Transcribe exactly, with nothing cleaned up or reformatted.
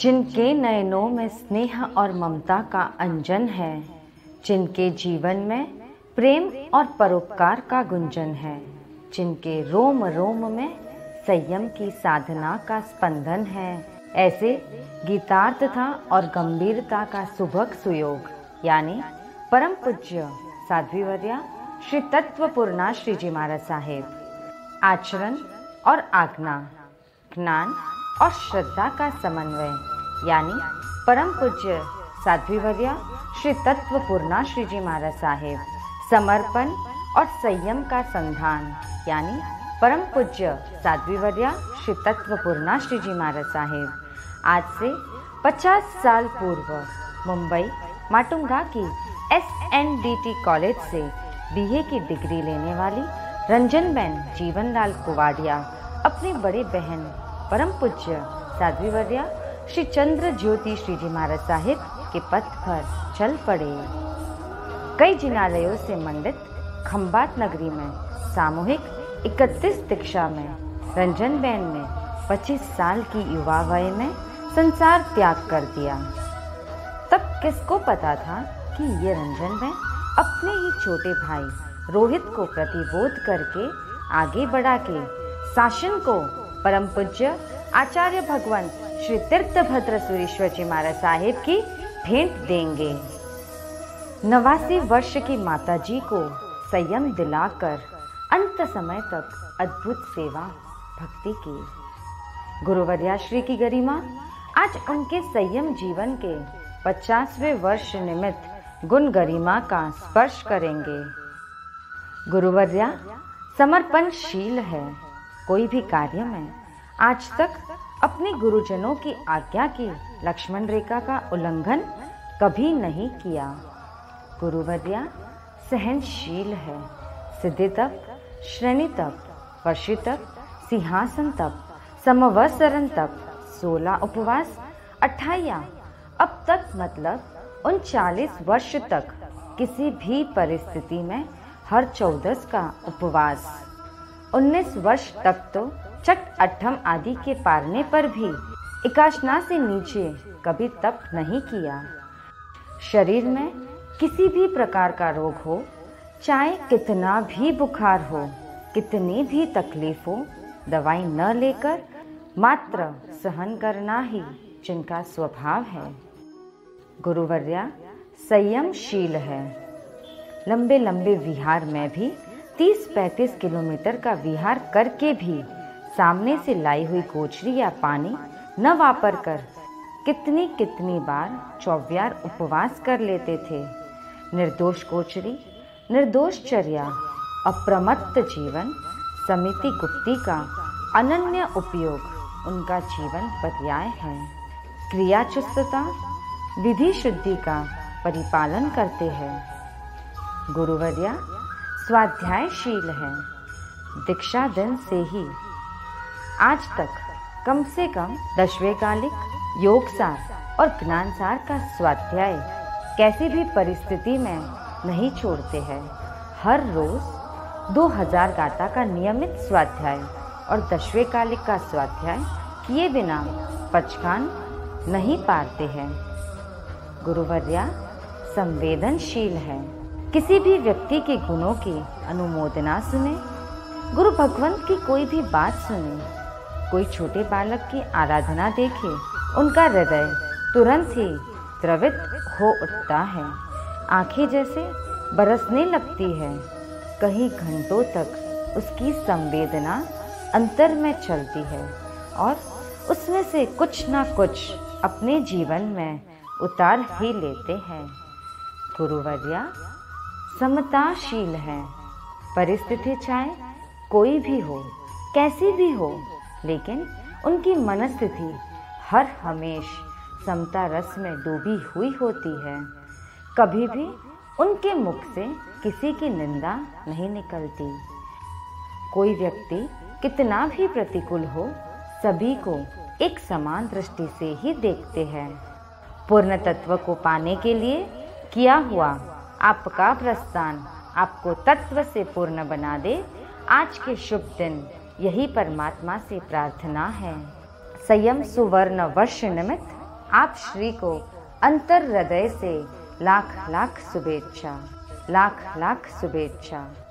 जिनके नयनों में स्नेह और ममता का अंजन है, जिनके जीवन में प्रेम और परोपकार का गुंजन है, जिनके रोम रोम में संयम की साधना का स्पंदन है, ऐसे गीतार्थता और गंभीरता का सुभग सुयोग यानी परम पूज्य साध्वीवर्या श्री तत्वपूर्णा श्री जी महाराज साहेब आचरण और आज्ञा, ज्ञान और श्रद्धा का समन्वय यानी परम पूज्य साध्वीवर्या श्री तत्वपूर्णा श्री जी महाराज साहेब समर्पण और संयम का संधान यानी परम पूज्य साध्वीवर्या श्री तत्वपूर्णा श्री जी महाराज साहेब आज से पचास साल पूर्व मुंबई माटुंगा की S N D T college से बीए की डिग्री लेने वाली रंजनबेन जीवनलाल कुवाडिया अपनी बड़ी बहन परम पूज्य साध्वीवर्या श्री चंद्र ज्योति श्री जी महाराज साहिब के पथ पर चल पड़े। कई जिनालयों से मंडित खंबाट नगरी में सामूहिक इकतीस दीक्षा में रंजनबेन ने पच्चीस साल की युवा वय में संसार त्याग कर दिया। तब किसको पता था कि ये रंजनबेन अपने ही छोटे भाई रोहित को प्रतिबोध करके आगे बढ़ा के शासन को परम पूज्य आचार्य भगवान श्री तीर्थभद्र सुरेश्वर जी महाराज साहिब की भेंट देंगे। नवासी वर्ष की माताजी को संयम दिलाकर अंत समय तक अद्भुत सेवा भक्ति की। गुरुवर्या श्री की गरिमा आज उनके संयम जीवन के पचासवें वर्ष निमित्त गुण गरिमा का स्पर्श करेंगे। गुरुवर्या समर्पणशील है, कोई भी कार्य में आज तक अपने गुरुजनों की आज्ञा की लक्ष्मण रेखा का उल्लंघन कभी नहीं किया। गुरुवर्या सहनशील है, सिद्धि तप, श्रेणी तप, वर्षि तप, सिंहासन तप, समवसरण तप, सोलह उपवास, अठाइया अब तक मतलब उनचालीस वर्ष तक किसी भी परिस्थिति में हर चौदस का उपवास। उन्नीस वर्ष तक तो चट अठम आदि के पारने पर भी एकाशना से नीचे कभी तप नहीं किया। शरीर में किसी भी प्रकार का रोग हो, चाहे कितना भी बुखार हो, कितनी भी तकलीफ हो, दवाई न लेकर मात्र सहन करना ही जिनका स्वभाव है। गुरुवर्या संयमशील है, लंबे लंबे विहार में भी तीस पैंतीस किलोमीटर का विहार करके भी सामने से लाई हुई गोचरी या पानी न वापर कर कितनी कितनी बार चौव्यार उपवास कर लेते थे। निर्दोष गोचरी, निर्दोष चर्या, अप्रमत्त जीवन, समिति गुप्ती का अनन्य उपयोग उनका जीवन पर्याय है। क्रिया चुस्तता, विधि शुद्धि का परिपालन करते हैं। गुरुवर्या स्वाध्यायशील है, दीक्षा दिन से ही आज तक कम से कम दसवें कालिक, योगसार और ज्ञानसार का स्वाध्याय कैसी भी परिस्थिति में नहीं छोड़ते हैं। हर रोज दो हजार गाथा का नियमित स्वाध्याय और दसवें कालिक का स्वाध्याय किए बिना पचखान नहीं पाते हैं। गुरुवर्या संवेदनशील है, किसी भी व्यक्ति के गुणों की अनुमोदना सुने, गुरु भगवंत की कोई भी बात सुने, कोई छोटे बालक की आराधना देखे, उनका हृदय तुरंत ही द्रवित हो उठता है, आंखें जैसे बरसने लगती है। कई घंटों तक उसकी संवेदना अंतर में चलती है और उसमें से कुछ ना कुछ अपने जीवन में उतार ही लेते हैं। गुरुवर्या समताशील है, परिस्थिति चाहे कोई भी हो, कैसी भी हो, लेकिन उनकी मनस्थिति हर हमेश समता रस में डूबी हुई होती है। कभी भी उनके मुख से किसी की निंदा नहीं निकलती। कोई व्यक्ति कितना भी प्रतिकूल हो, सभी को एक समान दृष्टि से ही देखते हैं। पूर्ण तत्व को पाने के लिए किया हुआ आपका प्रस्थान आपको तत्व से पूर्ण बना दे। आज के शुभ दिन यही परमात्मा से प्रार्थना है। संयम सुवर्ण वर्ष निमित्त आप श्री को अंतर हृदय से लाख लाख शुभेच्छा, लाख लाख शुभेच्छा।